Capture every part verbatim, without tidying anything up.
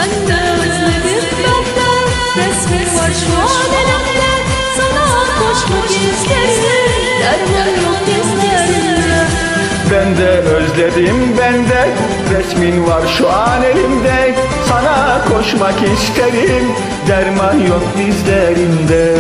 Ben de özledim, ben de resmin var şu an elimde. Sana koşmak isterim, derman yok dizlerimde. Ben de özledim, ben de resmin var şu an elimde. Sana koşmak isterim, derman yok dizlerimde.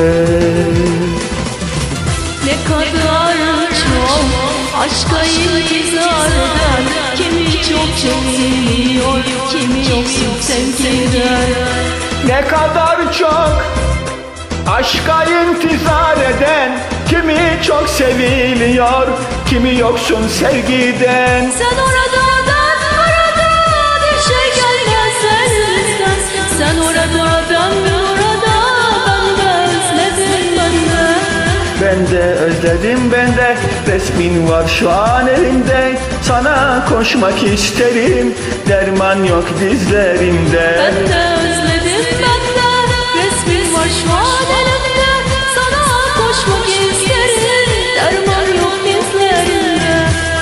Ne kadar çok aşka intizar eden, kimi çok çekiliyor, kimi yoksun sevgiden. Ne kadar çok aşka intizar eden, kimi çok seviliyor, kimi yoksun sevgiden. Sen oradan oradan bir şey gelmez elimizden. Sen oradan orada, ben de özledim ben de. Ben de özledim, ben de resmin var şu an elimde. Sana koşmak isterim, derman yok dizlerimde. Ben de özledim, ben de resmin var şu an elimde. Sana koşmak isterim, derman yok dizlerimde.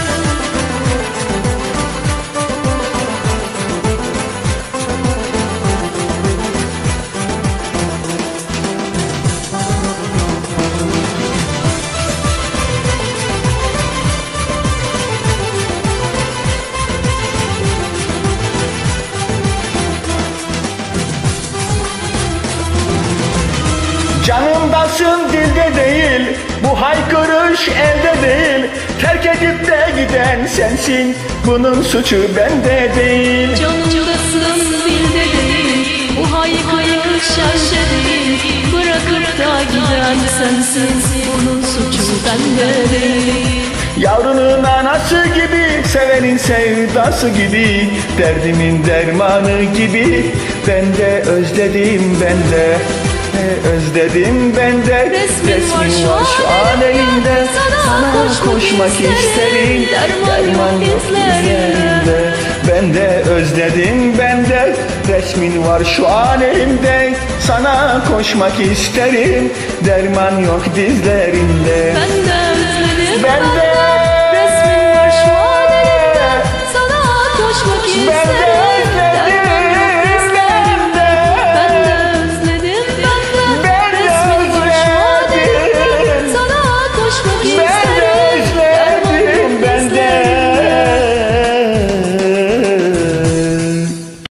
Canımdasın dilde değil, bu haykırış elde değil. Terk edip de giden sensin, bunun suçu bende değil. Canımdasın dilde değil, bu haykırış elde değil. Bırakıp da giden sensin, bunun suçu bende değil. Yavrunun anası gibi, sevenin sevdası gibi, derdimin dermanı gibi. Ben de özledim, ben de özledim, ben de resmin var şu an elimde. Sana koşmak isterim, derman yok dizlerimde. Ben de özledim, ben de resmin var şu an elimde. Sana koşmak isterim, derman yok dizlerimde. Ben de özledim, ben de resmin var şu an elimde. Sana koşmak isterim.